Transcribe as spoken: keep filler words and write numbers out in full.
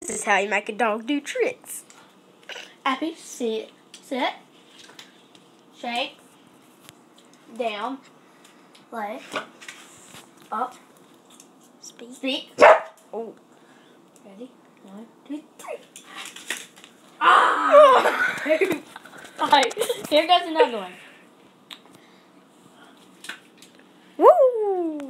This is how you make a dog do tricks. Appy, sit, sit, shake, down, lay, up, Speak. speak. Oh. Ready? One, two, three. Ah! Alright, here goes another one.